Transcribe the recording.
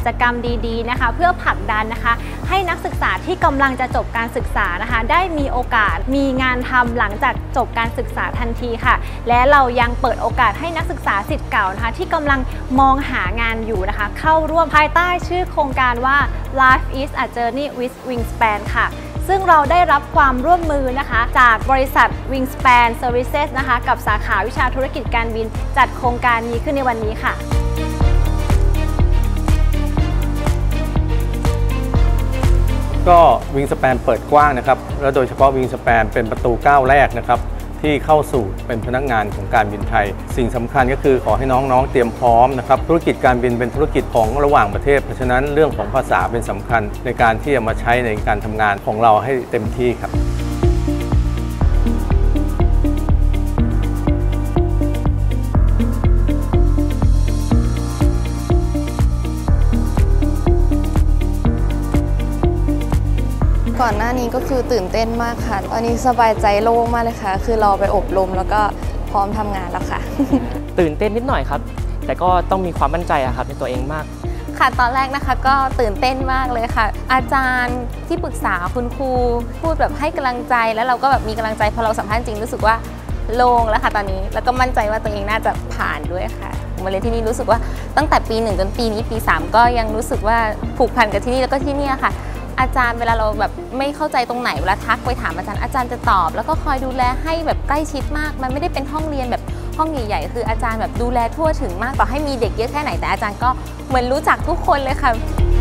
จกรรมดีๆนะคะเพื่อผลักดันนะคะให้นักศึกษาที่กำลังจะจบการศึกษานะคะได้มีโอกาสมีงานทำหลังจากจบการศึกษาทันทีค่ะและเรายังเปิดโอกาสให้นักศึกษาศิษย์เก่านะคะที่กำลังมองหางานอยู่นะคะเข้าร่วมภายใต้ชื่อโครงการว่า Life is a Journey with Wingspan ค่ะซึ่งเราได้รับความร่วมมือนะคะจากบริษัท Wingspan Services นะคะกับสาขาวิชาธุรกิจการบินจัดโครงการนี้ขึ้นในวันนี้ค่ะก็วิงสแปนเปิดกว้างนะครับและโดยเฉพาะวิงสแปนเป็นประตูก้าวแรกนะครับที่เข้าสู่เป็นพนักงานของการบินไทยสิ่งสำคัญก็คือขอให้น้องๆเตรียมพร้อมนะครับธุรกิจการบินเป็นธุรกิจของระหว่างประเทศเพราะฉะนั้นเรื่องของภาษาเป็นสำคัญในการที่จะมาใช้ในการทำงานของเราให้เต็มที่ครับก่อนหน้านี้ก็คือตื่นเต้นมากค่ะตอนนี้สบายใจโล่งมากเลยค่ะคือเราไปอบรมแล้วก็พร้อมทำงานแล้วค่ะตื่นเต้นนิดหน่อยครับแต่ก็ต้องมีความมั่นใจครับในตัวเองมากค่ะตอนแรกนะคะก็ตื่นเต้นมากเลยค่ะอาจารย์ที่ปรึกษาคุณครูพูดแบบให้กำลังใจแล้วเราก็แบบมีกำลังใจพอเราสัมภาษณ์จริงรู้สึกว่าโล่งแล้วค่ะตอนนี้แล้วก็มั่นใจว่าตัวเองน่าจะผ่านด้วยค่ะมาเรียนที่นี่รู้สึกว่าตั้งแต่ปี1จนปีนี้ปี3ก็ยังรู้สึกว่าผูกพันกับที่นี่แล้วก็ที่นี่ค่ะอาจารย์เวลาเราแบบไม่เข้าใจตรงไหนเวลาทักไปถามอาจารย์จะตอบแล้วก็คอยดูแลให้แบบใกล้ชิดมากมันไม่ได้เป็นห้องเรียนแบบห้องใหญ่ๆคืออาจารย์แบบดูแลทั่วถึงมากต่อให้มีเด็กเยอะแค่ไหนแต่อาจารย์ก็เหมือนรู้จักทุกคนเลยค่ะ